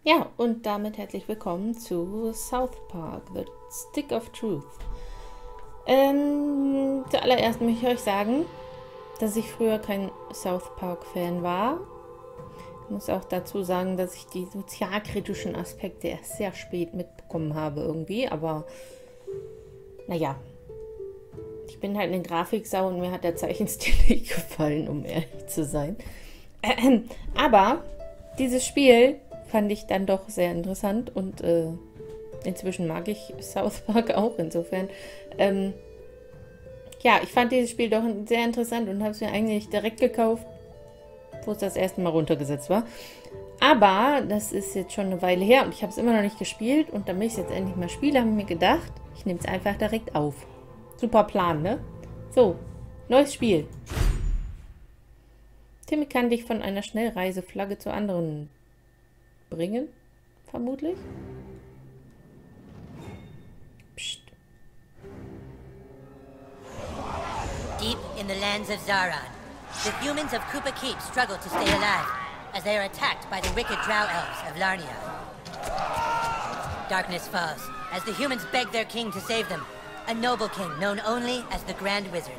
Ja, und damit herzlich willkommen zu South Park, The Stick of Truth. Zuallererst möchte ich euch sagen, dass ich früher kein South Park-Fan war. Ich muss auch dazu sagen, dass ich die sozialkritischen Aspekte erst sehr spät mitbekommen habe irgendwie. Aber naja, ich bin halt eine Grafiksau und mir hat der Zeichenstil nicht gefallen, um ehrlich zu sein. Aber dieses Spiel fand ich dann doch sehr interessant und inzwischen mag ich South Park auch insofern. Ja, ich fand dieses Spiel doch sehr interessant und habe es mir eigentlich direkt gekauft, wo es das erste Mal runtergesetzt war. Aber das ist jetzt schon eine Weile her und ich habe es immer noch nicht gespielt. Und damit ich es jetzt endlich mal spiele, habe ich mir gedacht, ich nehme es einfach direkt auf. Super Plan, ne? So, neues Spiel. Timmy kann dich von einer Schnellreiseflagge zur anderen bringen, vermutlich. Psst. Deep in the lands of Zaron, the humans of Koopa Keep struggle to stay alive as they are attacked by the wicked drow elves of Larnia. Darkness falls as the humans beg their king to save them, a noble king known only as the Grand Wizard.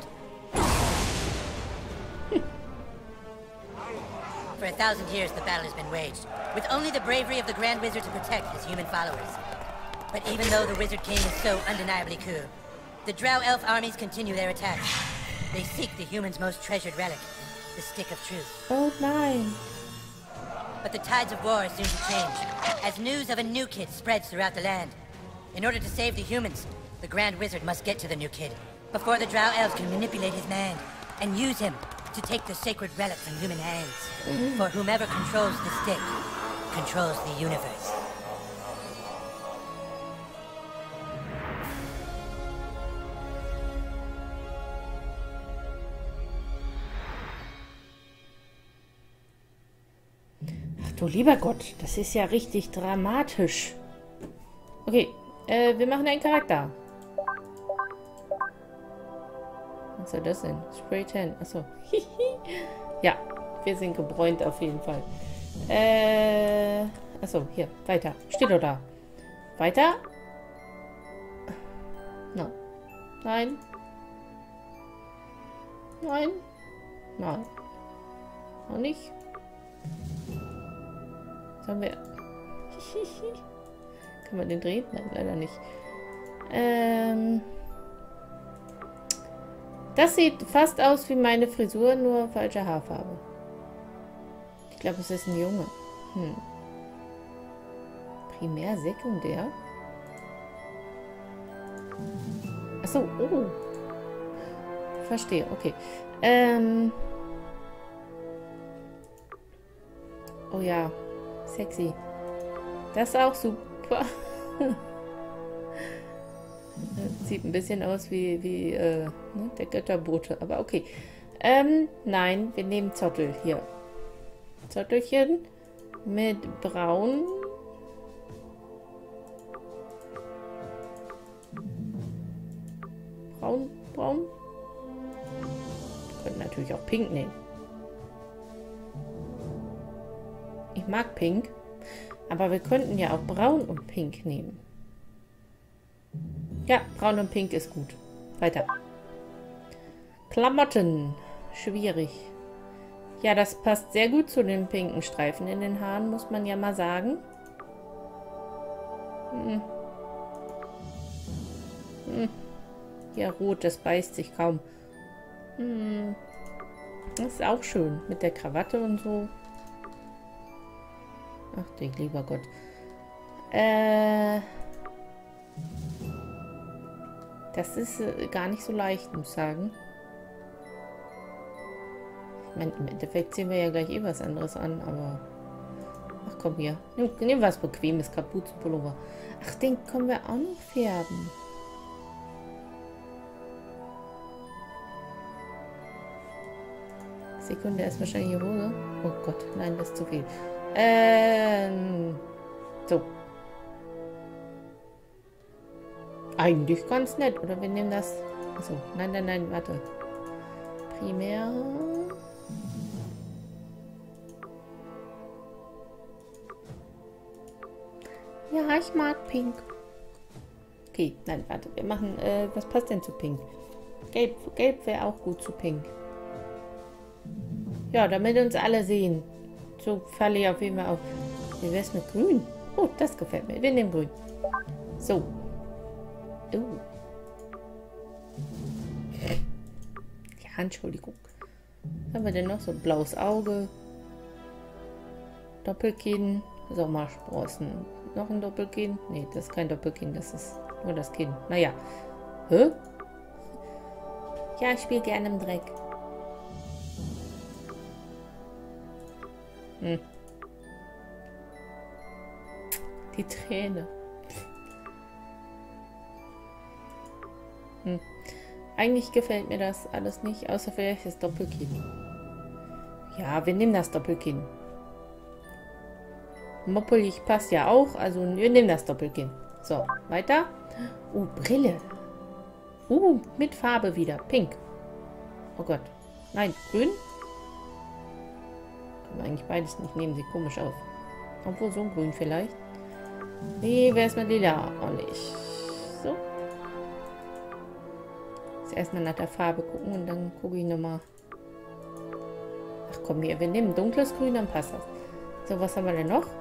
For 1,000 years, the battle has been waged, with only the bravery of the Grand Wizard to protect his human followers. But even though the Wizard King is so undeniably cool, the Drow Elf armies continue their attacks. They seek the humans' most treasured relic, the Stick of Truth. Oh nein. But the tides of war are soon to change, as news of a new kid spreads throughout the land. In order to save the humans, the Grand Wizard must get to the new kid, before the Drow Elves can manipulate his mind, and use him to take the sacred relic from human hands. For whomever controls the stick, controls the universe. Ach du lieber Gott, das ist ja richtig dramatisch. Okay, wir machen einen Charakter. Was soll das denn? Spray Tan. Achso. Ja, wir sind gebräunt auf jeden Fall. Achso, hier, weiter. Steht doch da. Weiter? No. Nein. Nein. Nein. Noch nicht. Sollen wir... Kann man den drehen? Nein, leider nicht. Das sieht fast aus wie meine Frisur, nur falsche Haarfarbe. Ich glaube, es ist ein Junge. Primär, sekundär. Achso, oh. Verstehe, okay. Oh ja, sexy. Das ist auch super. Sieht ein bisschen aus wie ne, der Götterbote, aber okay. Nein, wir nehmen Zottel hier. Zottelchen mit braun. Braun. Wir können natürlich auch pink nehmen. Ich mag pink, aber wir könnten ja auch braun und pink nehmen. Ja, braun und pink ist gut. Weiter. Klamotten. Schwierig. Ja, das passt sehr gut zu den pinken Streifen in den Haaren, muss man ja mal sagen. Ja, rot, das beißt sich kaum. Das ist auch schön. Mit der Krawatte und so. Ach, du lieber Gott. Das ist gar nicht so leicht, muss ich sagen. Ich meine, im Endeffekt sehen wir ja gleich was anderes an, aber... Ach komm hier. Nimm was Bequemes, Kapuzenpullover. Ach, den können wir auch noch färben. Sekunde, ist wahrscheinlich die Hose. Oh Gott, nein, das ist zu viel. So. Eigentlich ganz nett. Oder wir nehmen das... Achso, nein, warte. Primär... Ja, ich mag Pink. Okay, nein, warte. Wir machen, was passt denn zu Pink? Gelb, Gelb wäre auch gut zu Pink. Ja, damit uns alle sehen. So falle ich auf jeden Fall auf. Wie wäre es mit Grün? Oh, das gefällt mir. Wir nehmen Grün. So. Oh. Ja, Entschuldigung. Was haben wir denn noch? So blaues Auge. Doppelkinn. Sommersprossen. Noch ein Doppelkinn? Nee, das ist kein Doppelkinn. Das ist nur das Kinn. Naja. Hä? Ja, ich spiele gerne im Dreck. Hm. Die Träne. Hm. Eigentlich gefällt mir das alles nicht, außer vielleicht das Doppelkinn. Ja, wir nehmen das Doppelkinn. Moppelig passt ja auch, also wir nehmen das Doppelkinn. So, weiter. Brille. Mit Farbe wieder. Pink. Oh Gott. Nein, grün. Können wir eigentlich beides nicht nehmen, sieht komisch aus. Obwohl so ein Grün vielleicht. Nee, wer ist mit Lila? Auch nicht. So. Jetzt erstmal nach der Farbe gucken und dann gucke ich nochmal. Ach komm hier, wir nehmen dunkles Grün, dann passt das. So, was haben wir denn noch?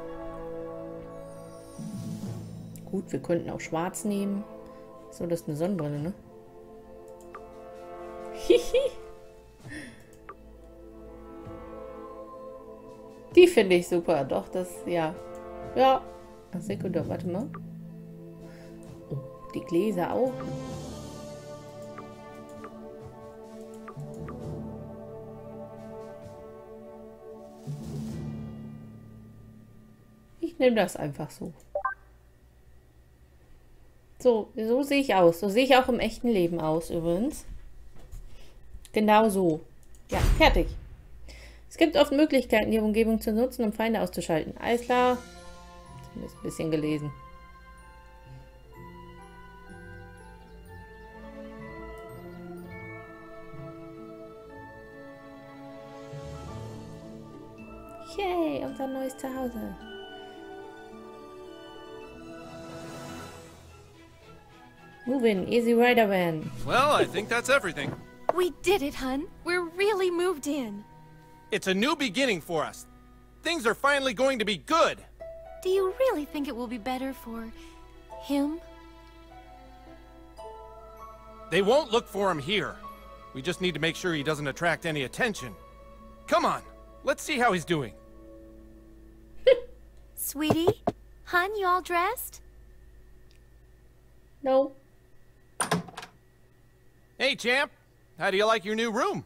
Gut, wir könnten auch schwarz nehmen. So, das ist eine Sonnenbrille, ne? Hihi. Die finde ich super. Doch, das, ja. Ja. Ach, Sekundär, warte mal. Oh, die Gläser auch. Ich nehme das einfach so. So sehe ich aus. So sehe ich auch im echten Leben aus, übrigens. Genau so. Ja, fertig. Es gibt oft Möglichkeiten, die Umgebung zu nutzen, um Feinde auszuschalten. Alles klar. Zumindest ein bisschen gelesen. Yay, unser neues Zuhause. Move in, Easy Rider Van. Well, I think that's everything. We did it, hun. We're really moved in. It's a new beginning for us. Things are finally going to be good. Do you really think it will be better for him? They won't look for him here. We just need to make sure he doesn't attract any attention. Come on, let's see how he's doing. Sweetie? Hun, you all dressed? No. Hey, champ. How do you like your new room?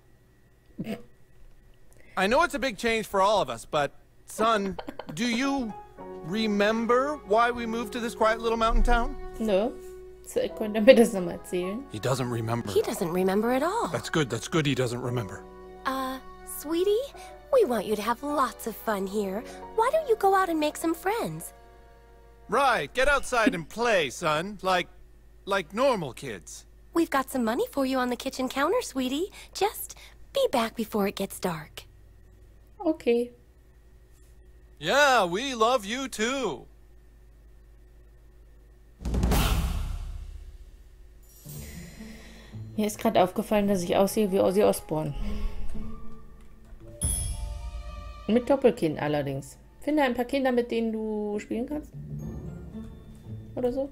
I know it's a big change for all of us, but, son, do you remember why we moved to this quiet little mountain town? No. So, könnt ihr mir das nochmal erzählen? He doesn't remember. He doesn't remember at all. That's good he doesn't remember. Sweetie? We want you to have lots of fun here. Why don't you go out and make some friends? Right, get outside and play, son. Like normal kids. We've got some money for you on the kitchen counter, sweetie. Just be back before it gets dark. Okay. Yeah, we love you too. Mir ist gerade aufgefallen, dass ich aussehe wie Ozzy Osbourne. Mit Doppelkinn allerdings. Finde ein paar Kinder, mit denen du spielen kannst. Oder so.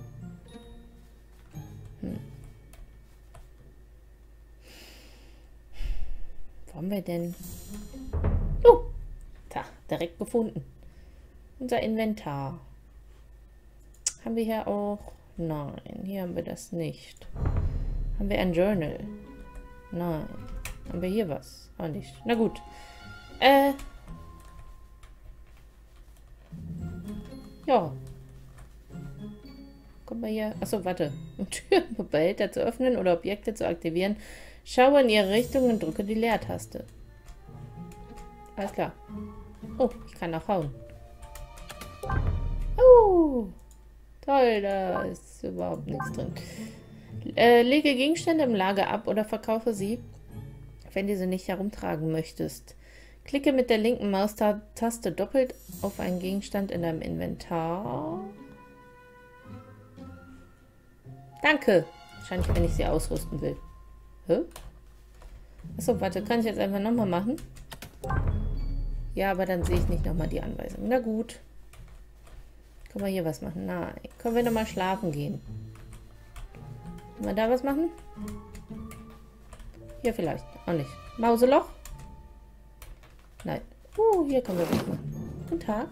Wo haben wir denn? Oh! Da, direkt gefunden. Unser Inventar. Haben wir hier auch? Nein, hier haben wir das nicht. Haben wir ein Journal? Nein. Haben wir hier was? Auch nicht. Na gut. Ja. Kommt mal hier. Achso, warte. Um Türen, Behälter zu öffnen oder Objekte zu aktivieren, schaue in ihre Richtung und drücke die Leertaste. Alles klar. Oh, ich kann auch hauen. Oh, toll, da ist überhaupt nichts drin. Lege Gegenstände im Lager ab oder verkaufe sie, wenn du sie nicht herumtragen möchtest. Klicke mit der linken Maustaste doppelt auf einen Gegenstand in deinem Inventar. Danke. Wahrscheinlich, wenn ich sie ausrüsten will. Hä? Achso, warte, kann ich jetzt einfach nochmal machen? Ja, aber dann sehe ich nicht nochmal die Anweisung. Na gut. Können wir hier was machen? Nein. Können wir nochmal schlafen gehen? Können wir da was machen? Hier vielleicht. Auch nicht. Mauseloch? Nein. Hier können wir was machen. Guten Tag.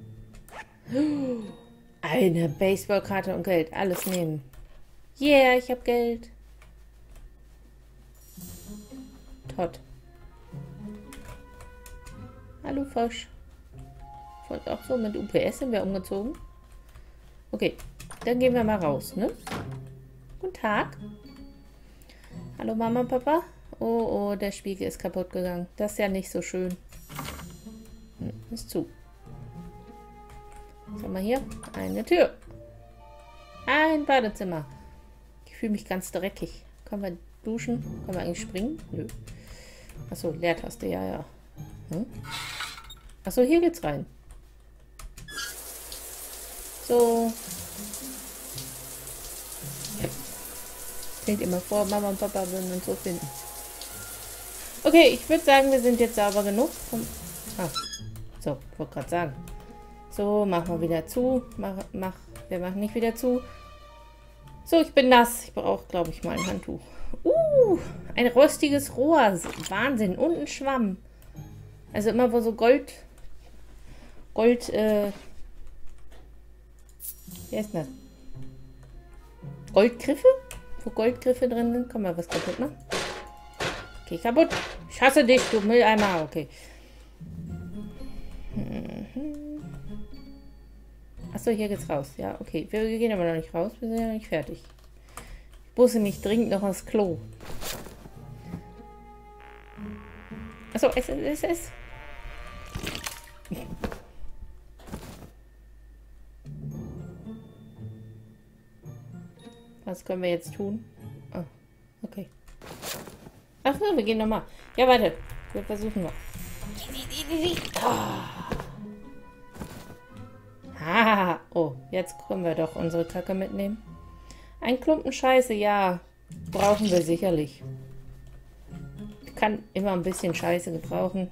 Eine Baseballkarte und Geld. Alles nehmen. Yeah, ich habe Geld. Todd. Hallo Frosch. Und auch so mit UPS sind wir umgezogen. Okay, dann gehen wir mal raus, ne? Guten Tag. Hallo Mama und Papa. Oh, der Spiegel ist kaputt gegangen. Das ist ja nicht so schön. Ist zu. Was haben wir hier? Eine Tür. Ein Badezimmer. Ich fühle mich ganz dreckig. Können wir duschen? Können wir eigentlich springen? Nö. Achso, Leertaste, ja. Achso, hier geht's rein. So. Klingt immer vor, Mama und Papa würden uns so finden. Okay, ich würde sagen, wir sind jetzt sauber genug. So, wollte gerade sagen. So, machen wir wieder zu. Wir machen nicht wieder zu. So, ich bin nass. Ich brauche, glaube ich, mal ein Handtuch. Ein rostiges Rohr. Wahnsinn. Und ein Schwamm. Also immer wo so Gold, wie heißt das? Goldgriffe? Wo Goldgriffe drin sind, kann man was kaputt machen. Okay, kaputt. Ich hasse dich, du Mülleimer. Okay. Achso, hier geht's raus. Ja, okay. Wir gehen aber noch nicht raus. Wir sind ja noch nicht fertig. Ich muss nämlich dringend noch aufs Klo. Achso, es. Was können wir jetzt tun? Oh, okay. Ach so, wir gehen nochmal. Ja, warte. Wir versuchen mal. Oh, jetzt können wir doch unsere Kacke mitnehmen. Ein Klumpen Scheiße, ja. Brauchen wir sicherlich. Ich kann immer ein bisschen Scheiße gebrauchen.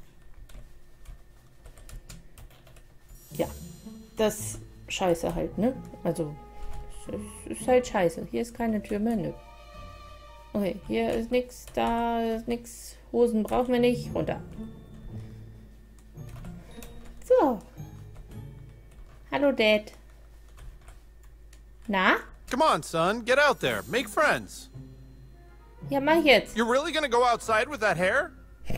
Ja, das Scheiße halt, ne? Also, es ist halt Scheiße. Hier ist keine Tür mehr, ne? Okay, hier ist nichts, da ist nichts. Hosen brauchen wir nicht. Runter. So. Hallo, Dad. Na? Come on, son. Get out there. Make friends. Ja, mach jetzt. You're really gonna go outside with that hair?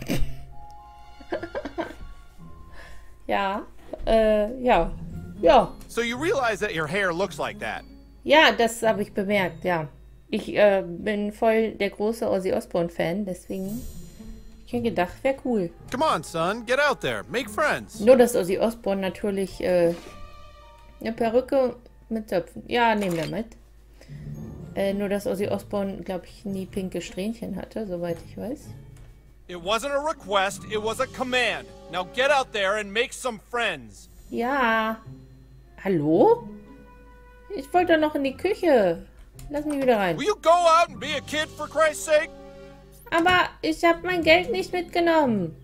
Ja. Ja. So you realize that your hair looks like that? Ja, das habe ich bemerkt, ja. Ich bin voll der große Ozzy Osbourne-Fan, deswegen ich hätte gedacht, wäre cool. Come on, son. Get out there. Make friends. Nur, dass Ozzy Osbourne natürlich eine Perücke mit Zöpfen. Ja, nehmen wir mit. Nur, dass Ozzy Osbourne, glaube ich, nie pinke Strähnchen hatte, soweit ich weiß. It wasn't a request, it was a command. Now get out there and make some friends. Ja. Hallo? Ich wollte doch noch in die Küche. Lass mich wieder rein. Will you go out and be a kid for Christ's sake? Aber ich habe mein Geld nicht mitgenommen.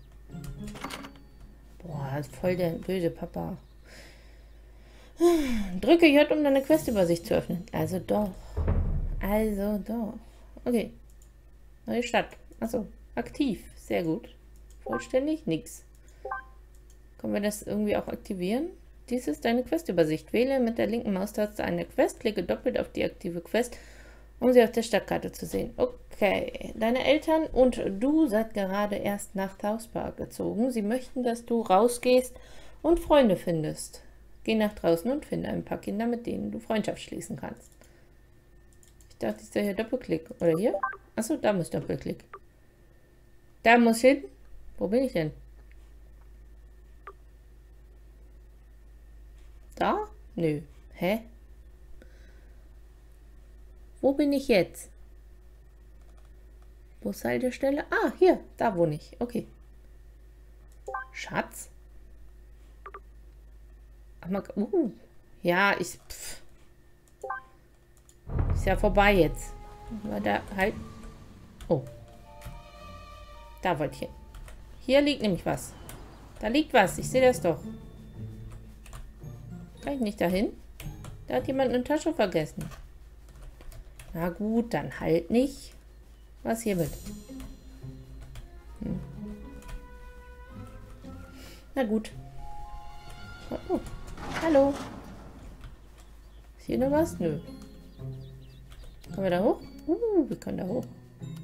Boah, ist voll der böse Papa. Drücke J, um deine Questübersicht zu öffnen. Also doch. Okay. Neue Stadt. Achso. Aktiv. Sehr gut. Vollständig? Nix. Können wir das irgendwie auch aktivieren? Dies ist deine Questübersicht. Wähle mit der linken Maustaste eine Quest, klicke doppelt auf die aktive Quest, um sie auf der Stadtkarte zu sehen. Okay. Deine Eltern und du seid gerade erst nach Tauspark gezogen. Sie möchten, dass du rausgehst und Freunde findest. Geh nach draußen und finde ein paar Kinder, mit denen du Freundschaft schließen kannst. Ich dachte, ist da hier Doppelklick. Oder hier? Achso, da muss Doppelklick. Da muss hin. Wo bin ich denn? Da? Nö. Hä? Wo bin ich jetzt? Bushaltestelle? Ah, hier. Da wohne ich. Okay. Schatz? Ach, ja, Ist ja vorbei jetzt. Da halt. Oh. Da wollte ich hin. Hier liegt nämlich was. Da liegt was. Ich sehe das doch. Kann ich nicht dahin? Da hat jemand eine Tasche vergessen. Na gut, dann halt nicht. Was hier wird? Na gut. Oh. Hallo. Ist hier noch was? Nö. Können wir da hoch? Wir können da hoch.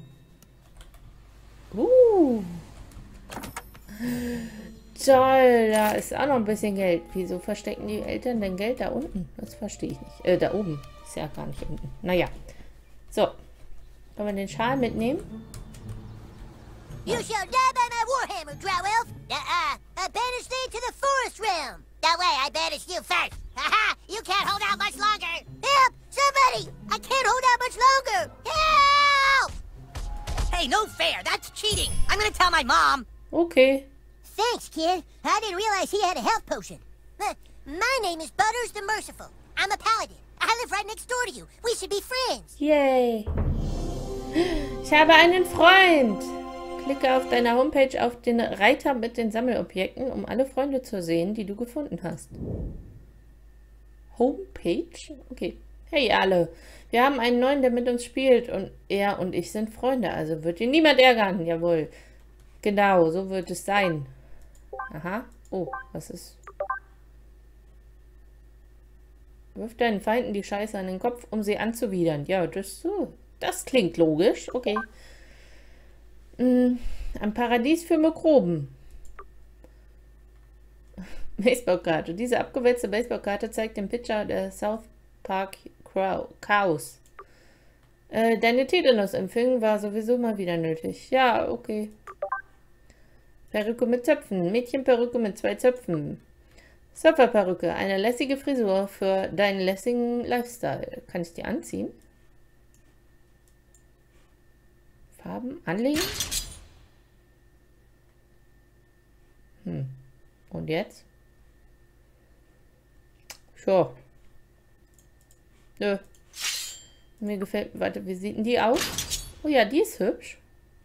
Toll, da ist auch noch ein bisschen Geld. Wieso verstecken die Eltern denn Geld da unten? Das verstehe ich nicht. Da oben. Ist ja gar nicht unten. Naja. So. Können wir den Schal mitnehmen? You shall die by my warhammer, Drow Elf! I banish thee to the forest realm! That way, I banish you first! Haha! You can't hold out much longer! Help! Somebody! I can't hold out much longer! Help! Hey, no fair! That's cheating! I'm gonna tell my mom! Okay. Thanks, kid. I didn't realize he had a health potion. My name is Butters the Merciful. I'm a paladin. I live right next door to you. We should be friends. Yay. Ich habe einen Freund. Klicke auf deiner Homepage auf den Reiter mit den Sammelobjekten, um alle Freunde zu sehen, die du gefunden hast. Homepage? Okay. Hey alle. Wir haben einen neuen, der mit uns spielt und er und ich sind Freunde, also wird ihn niemand ärgern. Jawohl. Genau, so wird es sein. Aha. Oh, was ist? Wirf deinen Feinden die Scheiße an den Kopf, um sie anzuwidern. Ja, das klingt logisch. Okay. Ein Paradies für Mikroben. Baseballkarte. Diese abgewetzte Baseballkarte zeigt den Pitcher der South Park Cows. Deine Tetanus-Impfung war sowieso mal wieder nötig. Ja, okay. Perücke mit Zöpfen. Mädchenperücke mit 2 Zöpfen. Surferperücke. Eine lässige Frisur für deinen lässigen Lifestyle. Kann ich die anziehen? Farben anlegen? Und jetzt? Sure. Nö. Mir gefällt... Warte, wie sieht denn die aus? Oh ja, die ist hübsch.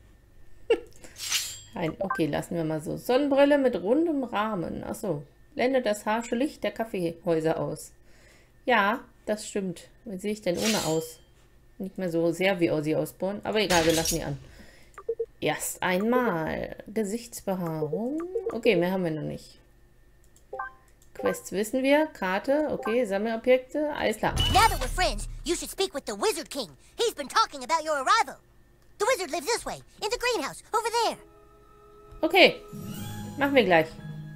Nein, okay, lassen wir mal so. Sonnenbrille mit rundem Rahmen. Achso. Blendet das harsche Licht der Kaffeehäuser aus. Ja, das stimmt. Wie sehe ich denn ohne aus? Nicht mehr so sehr wie Ozzy Osbourne. Aber egal, wir lassen die an. Erst einmal. Gesichtsbehaarung. Okay, mehr haben wir noch nicht. Quests wissen wir. Karte. Okay, Sammelobjekte. Alles klar. Now that we're friends, you should speak with the Wizard King. He's been talking about your arrival. The wizard lives this way, in the greenhouse, over there. Okay. Machen wir gleich.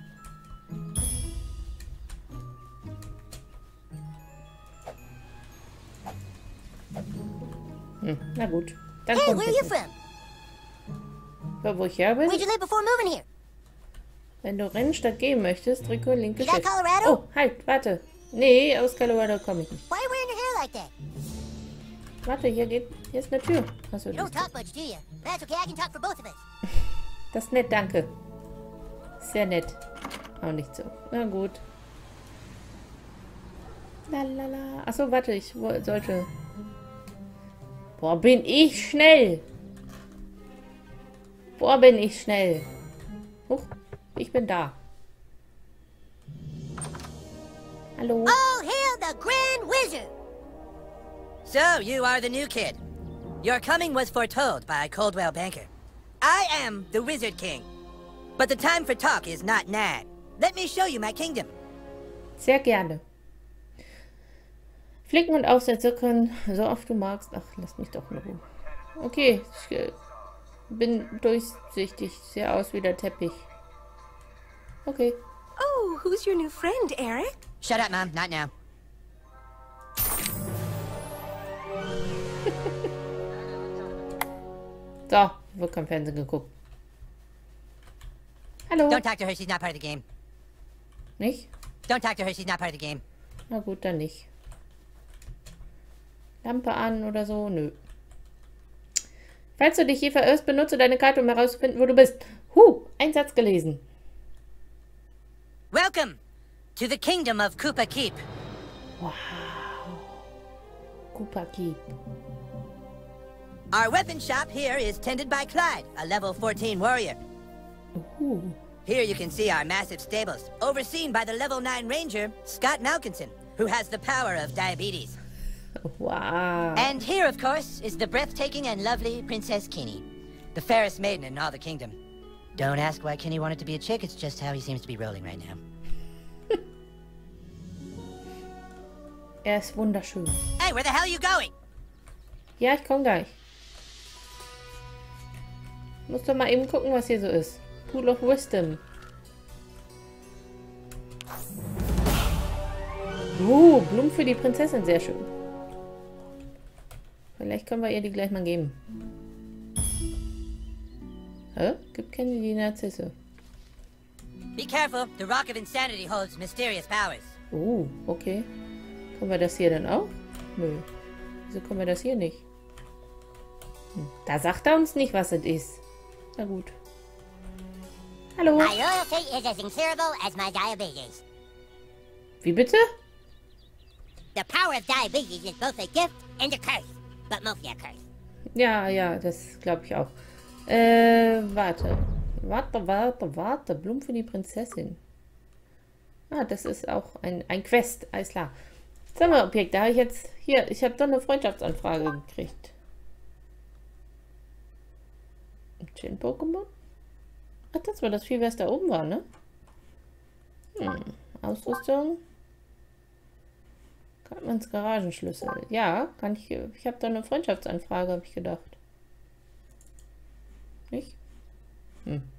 Na gut. Dann Hey, kommt where are you jetzt. from? Wo ich her bin? Where'd you live before moving here? Wenn du rennen statt gehen möchtest, drücke linke Is that Shift. Colorado? Oh, halt, warte. Nee, aus Colorado komme ich nicht. Why are you wearing your hair like that? Warte, hier ist eine Tür. Achso, You don't talk much, do you? That's okay, I can talk for both of us. das ist nett, danke. Sehr nett. Auch nicht so. Na gut. Lalala. Achso, warte, ich sollte... Boah, bin ich schnell. Boah, bin ich schnell. Huch, ich bin da. Hallo. All hail the Grand Wizard! So, you are the new kid. Your coming was foretold by Coldwell Banker. I am the Wizard King. But the time for talk is not now. Let me show you my kingdom. Sehr gerne. Flicken und Aufsätze können, so oft du magst. Ach, lass mich doch in Ruhe. Okay, ich bin durchsichtig. Sehe aus wie der Teppich. Okay. Oh, who's your new friend, Eric? Shut up, Mom. Not now. So, wird kein Fernsehen geguckt. Hallo. Don't talk to her. She's not part of the game. Nicht? Don't talk to her. She's not part of the game. Na gut, dann nicht. Lampe an oder so? Nö. Falls du dich hier verirrst, benutze deine Karte, um herauszufinden, wo du bist. Ein Satz gelesen. Welcome to the kingdom of Koopa Keep. Wow. Kupaki. Our weapon shop here is tended by Clyde, a level 14 warrior. Here you can see our massive stables, overseen by the level 9 ranger, Scott Malkinson, who has the power of diabetes. Wow. And here, of course, is the breathtaking and lovely Princess Kenny, the fairest maiden in all the kingdom. Don't ask why Kenny wanted to be a chick, it's just how he seems to be rolling right now. Er ist wunderschön. Hey, where the hell are you going? Ja, ich komme gleich. Muss doch mal eben gucken, was hier so ist. Pool of Wisdom. Blumen für die Prinzessin, sehr schön. Vielleicht können wir ihr die gleich mal geben. Hä? Gibt keine die Narzisse. Be careful, the Rock of Insanity holds mysterious powers. Okay. Können wir das hier dann auch? Nö. Wieso können wir das hier nicht? Da sagt er uns nicht, was es ist. Na gut. Hallo. My loyalty is as incurable as my diabetes. Wie bitte? The power of diabetes is both a gift and a curse, but mostly a curse. Ja, das glaube ich auch. Warte. Warte. Blumen für die Prinzessin. Ah, das ist auch ein Quest. Alles klar. Sammelobjekt, da habe ich jetzt... Hier, ich habe doch eine Freundschaftsanfrage gekriegt. Chin-Pokémon? Ach, das war das Vieh, was da oben war, ne? Ausrüstung. Cartmans Garagenschlüssel. Ja, kann ich... Ich habe da eine Freundschaftsanfrage, habe ich gedacht. Nicht?